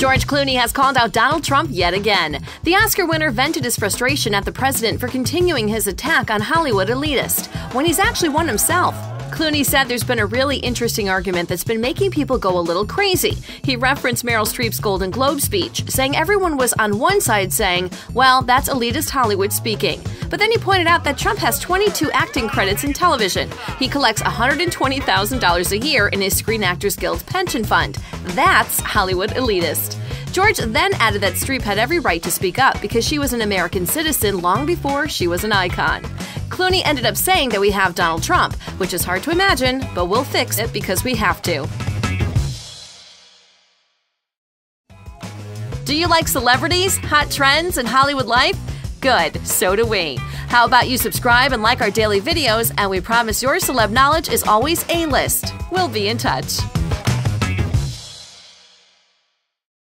George Clooney has called out Donald Trump yet again. The Oscar winner vented his frustration at the president for continuing his attack on Hollywood elitists, when he's actually one himself. Clooney said there's been a really interesting argument that's been making people go a little crazy. He referenced Meryl Streep's Golden Globe speech, saying everyone was on one side saying, well, that's elitist Hollywood speaking. But then he pointed out that Trump has 22 acting credits in television. He collects $120,000 a year in his Screen Actors Guild pension fund. That's Hollywood elitist. George then added that Streep had every right to speak up because she was an American citizen long before she was an icon. Clooney ended up saying that we have Donald Trump, which is hard to imagine, but we'll fix it because we have to. Do you like celebrities, hot trends, and Hollywood life? Good, so do we. How about you subscribe and like our daily videos, and we promise your celeb knowledge is always A-list. We'll be in touch.